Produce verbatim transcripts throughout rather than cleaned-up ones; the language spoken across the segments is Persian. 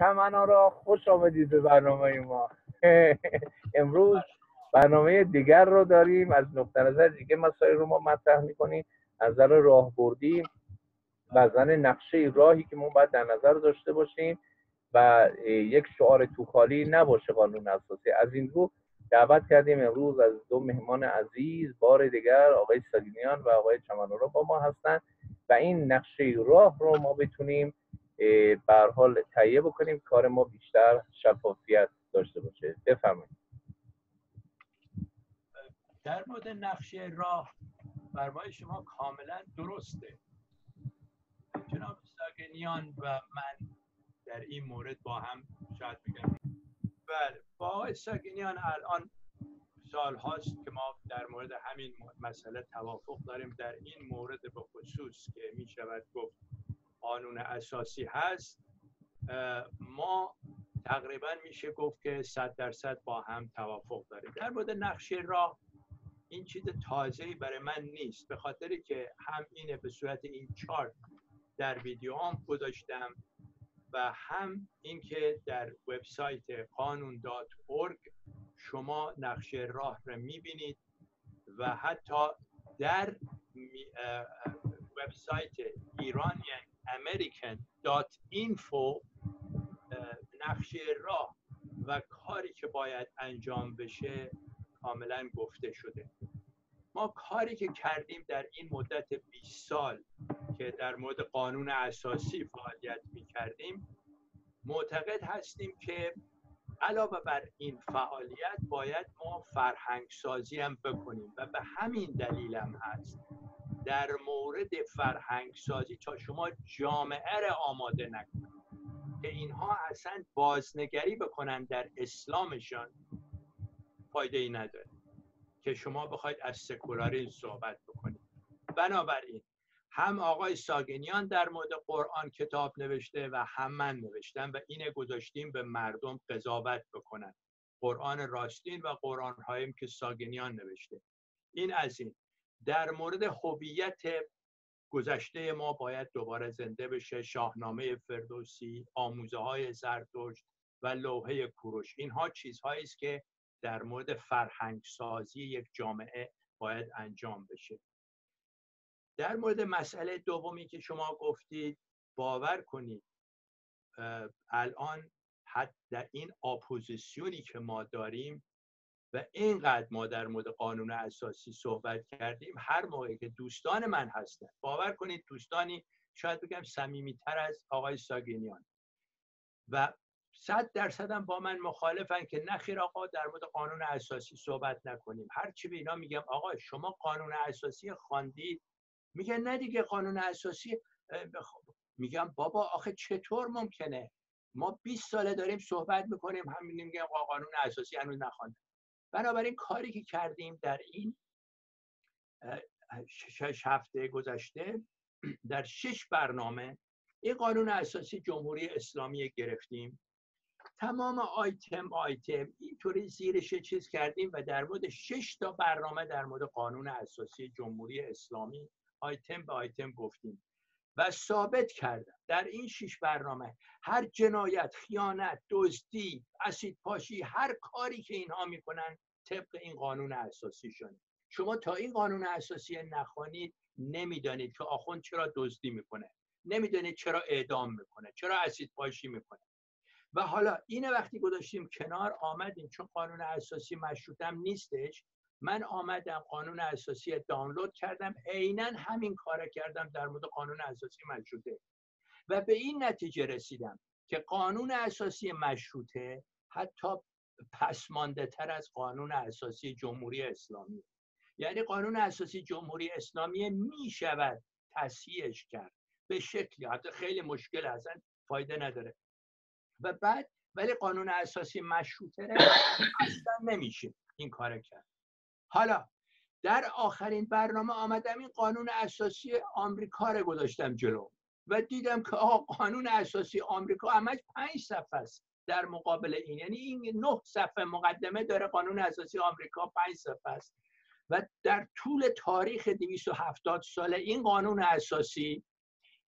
چمن‌آرا، خوش آمدید به برنامه ما. امروز برنامه دیگر رو داریم، از نقطه نظر دیگه مسائل رو ما مطرح می‌کنیم، از نظر راهبردی و از نظر نقشه راهی که ما باید در نظر داشته باشیم و یک شعار توخالی نباشه قانون اساسی. از این رو دعوت کردیم امروز از دو مهمان عزیز بار دیگر، آقای ساگینیان و آقای چمن‌آرا با ما هستند و این نقشه راه رو ما بتونیم به هر حال تهیه بکنیم، کار ما بیشتر شفافیت داشته باشه. بفرمایید. در مورد نقشه راه فرمای شما کاملا درسته. جناب ساگینیان و من در این مورد با هم شاید بگم بله با آقای ساگینیان الان سال هاست که ما در مورد همین مسئله توافق داریم. در این مورد به خصوص که می شود گفت قانون اساسی هست، ما تقریبا میشه گفت که صد درصد با هم توافق داریم. در مورد نقشه راه این چیز تازه‌ای برای من نیست، به خاطری که هم اینه به صورت این چارت در ویدیو هم گذاشتم و هم اینکه در وبسایت قانون دات اورگ شما نقشه راه رو میبینید و حتی در وبسایت ایرانیان امریکن دات اینفو نقشه راه و کاری که باید انجام بشه کاملا گفته شده. ما کاری که کردیم در این مدت بیست سال که در مورد قانون اساسی فعالیت می کردیم، معتقد هستیم که علاوه بر این فعالیت باید ما فرهنگ سازی هم بکنیم و به همین دلیل هم هست در مورد فرهنگ سازی تا شما جامعه را آماده نکنید که اینها اصلا بازنگری بکنن در اسلامشان، فایده ای نداره که شما بخواید از سکولاریسم صحبت بکنید. بنابراین هم آقای ساگینیان در مورد قرآن کتاب نوشته و هم من نوشتم و اینه گذاشتیم به مردم قضاوت بکنن، قرآن راستین و قرآن هاییم که ساگینیان نوشته. این از این. در مورد هویت گذشته ما باید دوباره زنده بشه. شاهنامه فردوسی، آموزه های زرتشت و لوحه کوروش، اینها چیزهایی است که در مورد فرهنگ سازی یک جامعه باید انجام بشه. در مورد مسئله دومی که شما گفتید، باور کنید الان حتی در این اپوزیسیونی که ما داریم و اینقدر ما در مورد قانون اساسی صحبت کردیم، هر موقعی که دوستان من هستن، باور کنید دوستانی شاید بگم صمیمیتر از آقای ساگینیان و صد درصد هم با من مخالفن که نخیر آقا در مورد قانون اساسی صحبت نکنیم. هرچی به اینا میگم آقا شما قانون اساسی خواندید؟ میگن نه دیگه قانون اساسی. میگم بابا آخه چطور ممکنه؟ ما بیست ساله داریم صحبت میکنیم همین میگم قانون اساسی هنوز نخوانده. بنابراین کاری که کردیم در این شش هفته گذشته در شش برنامه این قانون اساسی جمهوری اسلامی گرفتیم، تمام آیتم آیتم اینطوری زیرش چیز کردیم و در مورد شش تا برنامه در مورد قانون اساسی جمهوری اسلامی آیتم به آیتم گفتیم و ثابت کردم در این شش برنامه هر جنایت، خیانت، دزدی، اسید پاشی، هر کاری که اینها میکنن طبق این قانون اساسی شونه. شما تا این قانون اساسی نخوانید نمیدانید که آخوند چرا دزدی میکنه، نمیدانید چرا اعدام میکنه، چرا اسید پاشی میکنه. و حالا اینه وقتی گذاشتیم کنار، آمدیم چون قانون اساسی مشروطم نیستش، من آمدم قانون اساسی دانلود کردم، عیناً همین کار کردم در مورد قانون اساسی مشروطه و به این نتیجه رسیدم که قانون اساسی مشروطه حتی پسمانده تر از قانون اساسی جمهوری اسلامی. یعنی قانون اساسی جمهوری اسلامی می شود تصحیحش کرد به شکلی حتی خیلی مشکل اصلا فایده نداره و بعد ولی قانون اساسی مشروطه اصلا نمیشه این کار کرد. حالا در آخرین برنامه آمدم این قانون اساسی آمریکا رو گذاشتم جلو و دیدم که آقا قانون اساسی آمریکا همش پنج صفحه است در مقابل این، یعنی این نه صفحه مقدمه داره قانون اساسی آمریکا پنج صفحه است و در طول تاریخ دویست و هفتاد ساله این قانون اساسی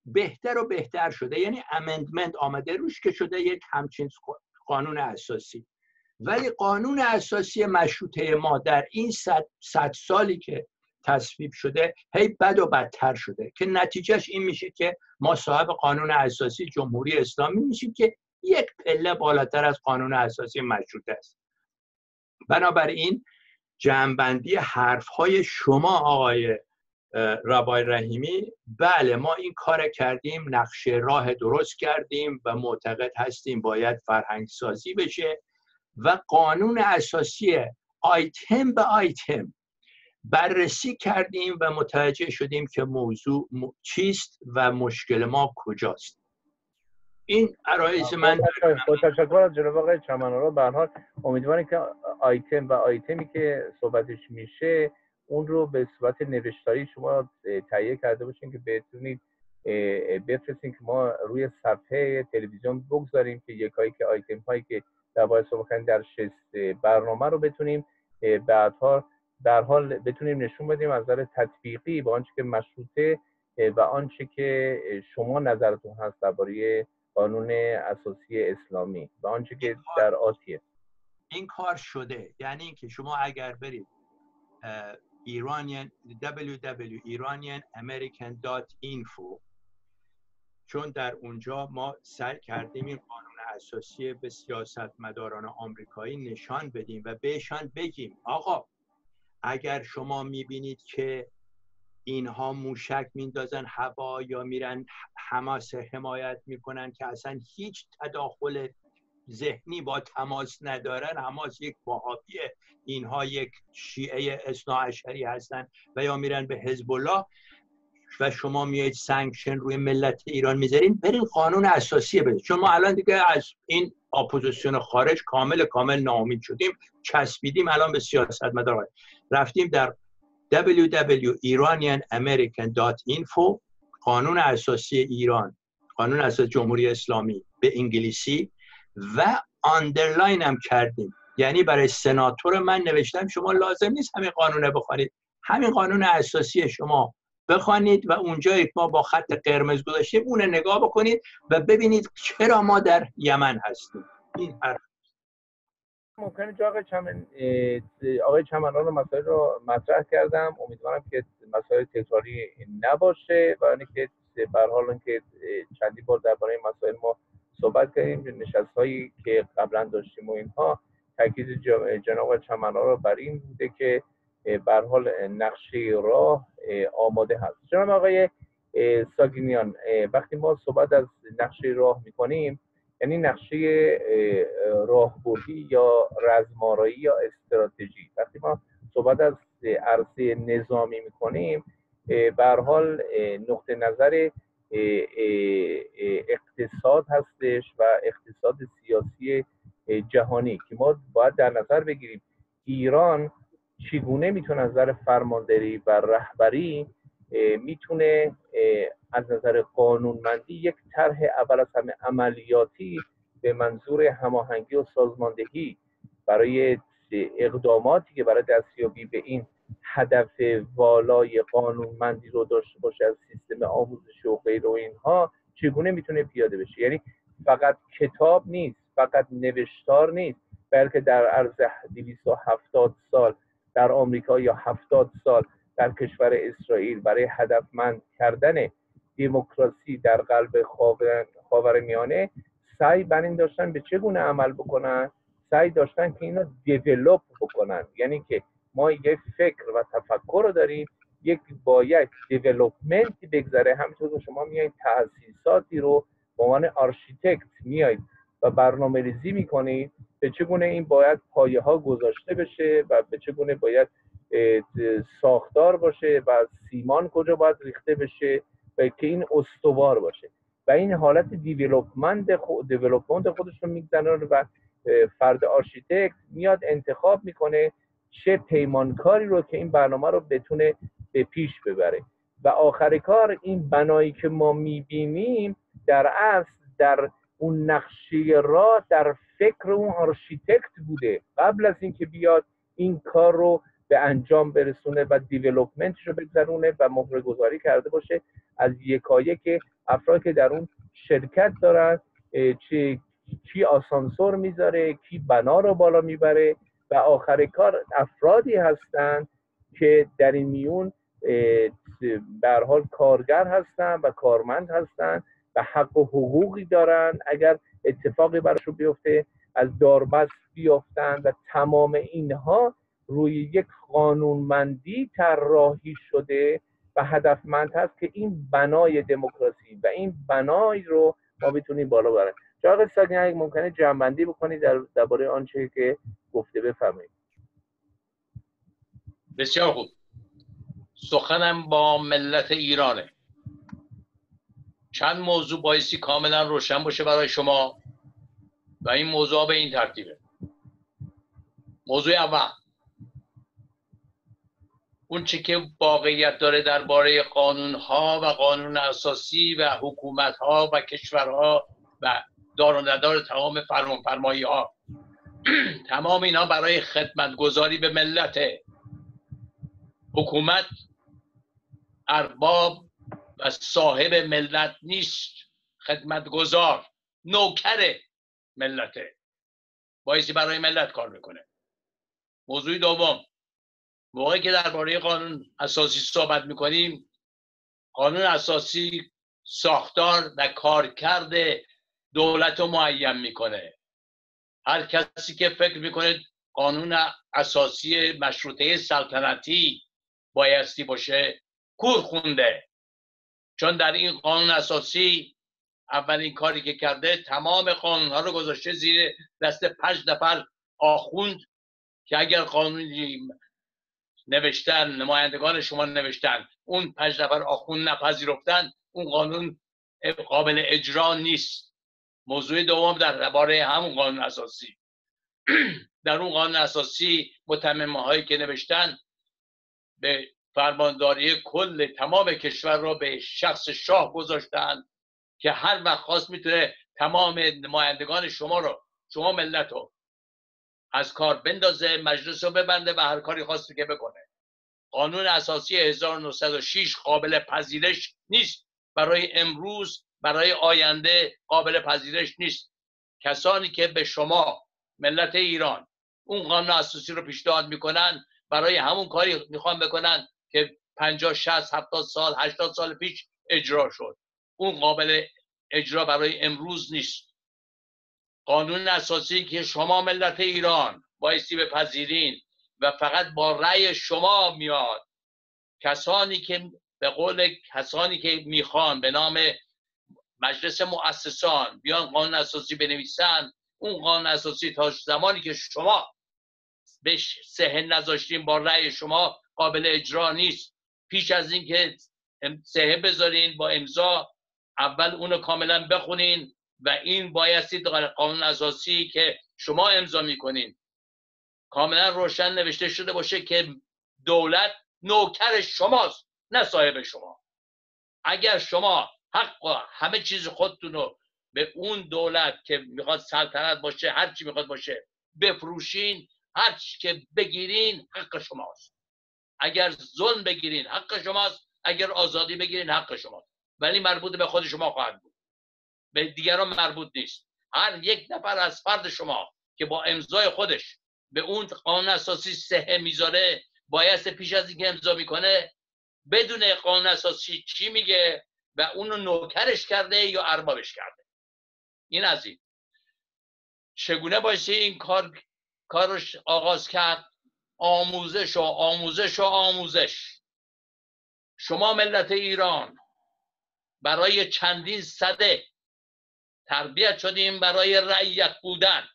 بهتر و بهتر شده، یعنی امندمنت آمده روش که شده یک همچین قانون اساسی. ولی قانون اساسی مشروطه ما در این صد, صد سالی که تصویب شده هی بد و بدتر شده که نتیجهش این میشه که ما صاحب قانون اساسی جمهوری اسلامی میشیم که یک پله بالاتر از قانون اساسی مشروطه است. بنابراین جمع‌بندی حرف‌های شما آقای ربای رحیمی، بله ما این کار کردیم، نقشه راه درست کردیم و معتقد هستیم باید فرهنگ سازی بشه و قانون اساسی آیتم به آیتم بررسی کردیم و متوجه شدیم که موضوع چیست و مشکل ما کجاست. این عرایض من. با تشکر از جناب آقای چمن‌آرا. به هر حال امیدوارم که آیتم و آیتمی که صحبتش میشه اون رو به صورت نوشتاری شما تهیه کرده باشین که بتونید بفرستین که ما روی صفحه تلویزیون بگذاریم که یکایی که آیتم هایی که در باید صحبت کردن در شست برنامه رو بتونیم بعدها در حال بتونیم نشون بدیم از نظر تطبیقی با آنچه که مشروطه و آنچه که شما نظرتون هست درباره قانون اساسی اسلامی و آنچه که در آتیه. این کار شده، یعنی اینکه شما اگر برید ایرانیان دبلیو دبلیو ایرانیان امریکن دات اینفو، چون در اونجا ما سعی کردیم این قانون اساسی به سیاستمداران آمریکایی نشان بدیم و بهشان بگیم آقا اگر شما میبینید که اینها موشک میندازن هوا یا میرن حماس حمایت میکنن که اصلا هیچ تداخل ذهنی با تماس ندارن، حماس یک وهابیه، اینها یک شیعه اثناعشری هستن و یا میرن به حزب الله و شما میایید سانکشن روی ملت ایران میذارین، برین قانون اساسی بدید. چون ما الان دیگه از این اپوزیسیون خارج کامل کامل ناامید شدیم، چسبیدیم الان به سیاستمداران. رفتیم در دبلیو دبلیو دات ایرانیان امریکن دات اینفو، قانون اساسی ایران، قانون اساسی جمهوری اسلامی به انگلیسی، و آندرلاین هم کردیم. یعنی برای سناتور من نوشتم شما لازم نیست همین قانونه بخوانید، همین قانون اساسی شما بخوانید و اونجایی که ما با خط قرمز گذاشتیم اون نگاه بکنید و ببینید چرا ما در یمن هستیم. این حرف ممکنه جا آقای چمن آقای چمن‌آرا مسائل رو مطرح کردم، امیدوارم که مسائل تکراری نباشه و اینکه به هر حال اینکه چندی بار درباره مسائل ما صحبت کردیم، نشست‌هایی که قبلا داشتیم و اینها تاکید جناب چمن‌آرا بر این بوده که به هر حال نقشه راه آماده هست. جناب آقای ساگینیان، وقتی ما صحبت از نقشه راه می‌کنیم یعنی نقشه راهبردی یا رزمارایی یا استراتژی. وقتی ما صحبت از عرصه نظامی میکنیم به هر حال نقطه نظر اقتصاد هستش و اقتصاد سیاسی جهانی که ما باید در نظر بگیریم ایران چگونه میتونه از نظر فرمانداری و رهبری میتونه از نظر قانونمندی یک طرح اول از همه عملیاتی به منظور هماهنگی و سازماندهی برای اقداماتی که برای دستیابی به این هدف والای قانونمندی رو داشته باشه از سیستم آموزشی و غیره و اینها چگونه میتونه پیاده بشه. یعنی فقط کتاب نیست، فقط نوشتار نیست، بلکه در عرض دویست و هفتاد سال در آمریکا یا هفتاد سال در کشور اسرائیل برای هدفمند کردن دموکراسی در قلب خاورمیانه سعی بر این داشتن به چگونه عمل بکنن، سعی داشتن که اینو دیولپ بکنن. یعنی که ما یک فکر و تفکر رو داریم، یک باید دیولپمنتی بگذره. همینطور که شما میایید تأسیساتی رو به عنوان آرشیتکت میایید و برنامه ریزی میکنید به چگونه این باید پایه ها گذاشته بشه و به چگونه باید ساختار باشه و سیمان کجا باید ریخته بشه و که این استوار باشه و این حالت دیولپمنت خود دیولپمنت خودش رو میگذرونه و فرد آرشیتکت میاد انتخاب میکنه چه پیمانکاری رو که این برنامه رو بتونه به پیش ببره و آخر کار این بنایی که ما میبینیم در اصل در اون نقشه راه در فکر اون آرشیتکت بوده قبل از اینکه بیاد این کار رو به انجام برسونه و دیولپمنتش رو بگذرونه و مهره گذاری کرده باشه از یکایک افرادی که در اون شرکت دارن، چه کی آسانسور میذاره، کی بنا رو بالا میبره و آخر کار افرادی هستن که در این میون به هر حال کارگر هستن و کارمند هستن و حق و حقوقی دارن اگر اتفاقی براشون بیفته از داربست بیافتن و تمام اینها روی یک قانونمندی طراحی شده و هدفمند هست که این بنای دموکراسی و این بنای رو ما بتونیم بالا ببریم. جناب آقای سادی اگه ممکنه جمع‌بندی بکنید در درباره آنچه که گفته بفرمایید. بسیار خوب. سخنم با ملت ایرانه. چند موضوع بایستی کاملا روشن باشه برای شما و این موضوع به این ترتیبه. موضوع اول، اون چه که واقعیت داره درباره قانون‌ها و قانون اساسی و حکومت‌ها و کشورها و دار و ندار تمام فرمانفرمایی‌ها، تمام اینا برای خدمتگزاری به ملت. حکومت ارباب و صاحب ملت نیست، خدمتگزار، نوکر ملته، بایستی برای ملت کار میکنه. موضوع دوم، موقعی که درباره قانون اساسی صحبت میکنیم، قانون اساسی ساختار و کارکرد دولت رو معین میکنه. هر کسی که فکر میکنه قانون اساسی مشروطه سلطنتی بایستی باشه کور خونده، چون در این قانون اساسی اولین کاری که کرده تمام قانونها رو گذاشته زیر دست پنج نفر آخوند که اگر قانونی نوشتن، نمایندگان شما نوشتن، اون پنج نفر آخوند نپذیرفتن، اون قانون قابل اجرا نیست. موضوع دوم درباره همون قانون اساسی، در اون قانون اساسی متممه هایی که نوشتن به فرمانداری کل تمام کشور رو به شخص شاه گذاشتن که هر وقت خواست میتونه تمام نمایندگان شما رو، شما ملت رو از کار بندازه، مجلس رو ببنده و هر کاری خواسته که بکنه. قانون اساسی هزار و نهصد و شش قابل پذیرش نیست، برای امروز، برای آینده قابل پذیرش نیست. کسانی که به شما ملت ایران اون قانون اساسی رو پیشنهاد میکنن، برای همون کاری میخوان بکنن که پنجاه شصت هفتاد سال هشتاد سال پیش اجرا شد. اون قابل اجرا برای امروز نیست. قانون اساسی که شما ملت ایران بایستی بپذیرین و فقط با رأی شما میاد. کسانی که به قول کسانی که میخوان به نام مجلس مؤسسان بیان قانون اساسی بنویسن، اون قانون اساسی تا زمانی که شما بهش صحه نذاشتین با رأی شما قابل اجرا نیست. پیش از این که صحه بذارین با امضا، اول اونو کاملا بخونین و این بایستی در قانون اساسی که شما امضا میکنین کاملا روشن نوشته شده باشه که دولت نوکر شماست نه صاحب شما. اگر شما حق و همه چیز خودتون رو به اون دولت که میخواد سلطنت باشه، هر چی میخواد باشه بفروشین، هر چی که بگیرین حق شماست. اگر ظلم بگیرین حق شماست، اگر آزادی بگیرین حق شماست، ولی مربوط به خود شما خواهد بود، به دیگران مربوط نیست. هر یک نفر از فرد شما که با امضای خودش به اون قانون اساسی صحه میذاره، باید پیش از اینکه امضا میکنه بدون قانون اساسی چی میگه و اونو نوکرش کرده یا اربابش کرده. این از این. چگونه باشه این کار کارش آغاز کرد؟ آموزش و آموزش و آموزش. شما ملت ایران برای چندین سده تربیت شدیم برای رعیت بودن.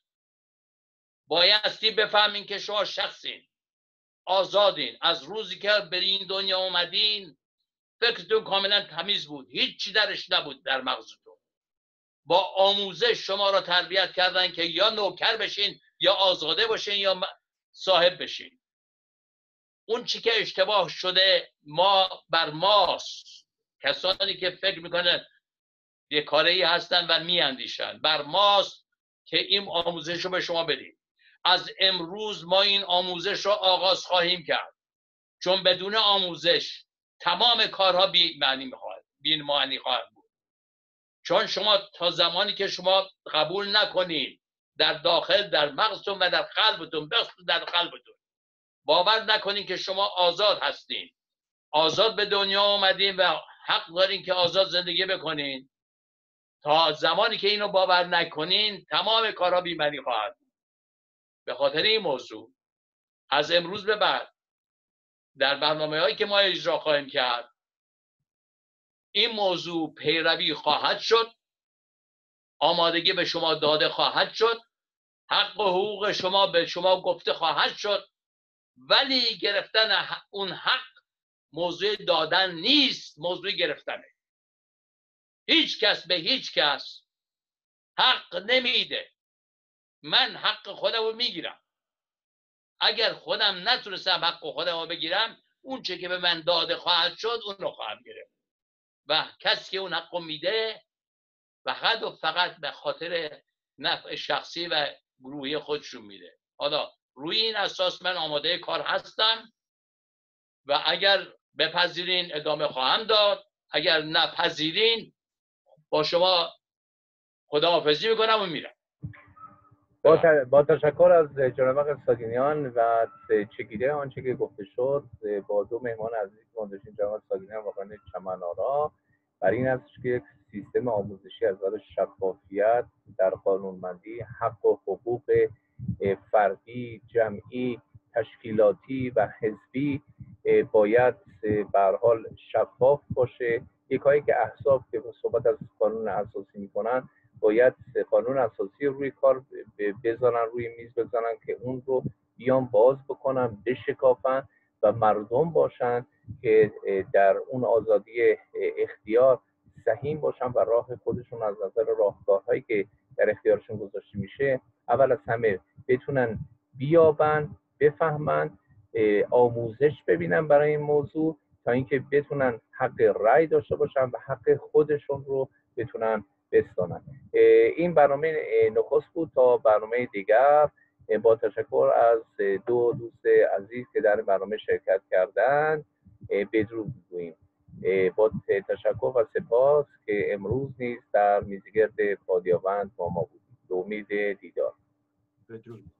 بایستی بفهمین که شما شخصین، آزادین. از روزی که به این دنیا اومدین فکرتون کاملا تمیز بود، هیچی درش نبود در مغزتون. با آموزش شما را تربیت کردن که یا نوکر بشین یا آزاده باشین یا صاحب بشین. اون چی که اشتباه شده ما بر ماست. کسانی که فکر میکنن یه کاری هستن و میاندیشن، بر ماست که این آموزش رو به شما بدیم. از امروز ما این آموزش رو آغاز خواهیم کرد، چون بدون آموزش تمام کارها بی معنی میخواهد بی معنی خواهد بود. چون شما تا زمانی که شما قبول نکنین در داخل در مغزتون و در قلبتون بخصوص در قلبتون باور نکنین که شما آزاد هستین، آزاد به دنیا آمدین و حق دارین که آزاد زندگی بکنین، تا زمانی که اینو باور نکنین تمام کارها بی‌معنی خواهد. به خاطر این موضوع از امروز به بعد در برنامه هایی که ما اجرا خواهیم کرد این موضوع پیروی خواهد شد، آمادگی به شما داده خواهد شد، حق و حقوق شما به شما گفته خواهد شد، ولی گرفتن اون حق موضوع دادن نیست، موضوع گرفتنه. هیچ کس به هیچ کس حق نمیده. من حق خودم رو میگیرم. اگر خودم نتونستم حق خودم رو بگیرم، اون چه که به من داده خواهد شد اون رو خواهم گرفت. و کسی که اون حق رو میده فقط و فقط به خاطر نفع شخصی و گروهی خودشون میده. حالا روی این اساس من آماده کار هستم و اگر بپذیرین ادامه خواهم داد، اگر نپذیرین با شما خداحافظی میکنم و میرم. با, ت... با تشکر از جناب آقای ساگینیان و چگیده آنچه که گفته شد با دو مهمان عزیزی که ما داشتیم، جناب ساگینیان و خانم چمن‌آرا، بر این است که یک سیستم آموزشی از نظر شفافیت در قانونمندی، حق و حقوق فردی، جمعی، تشکیلاتی و حزبی باید به هر حال شفاف باشه. یکایی که احزاب که صحبت از قانون اساسی میکنن باید قانون اساسی روی کار بذارن، روی میز بذارن که اون رو بیان باز بکنن، بشکافن و مردم باشن که در اون آزادی اختیار سهیم باشن و راه خودشون از نظر راهکارهایی که در اختیارشون گذاشته میشه اول از همه بتونن بیابن، بفهمن، آموزش ببینن برای این موضوع تا اینکه بتونن حق رأی داشته باشن و حق خودشون رو بتونن بستانن. این برنامه نخست بود. تا برنامه دیگر با تشکر از دو دوست عزیز که در برنامه شرکت کردند بدرود میگوییم. با تشکر و سپاس که امروز نیز در میزگرد پادیاوند با ما بودید. به امید دیدار. بدرود.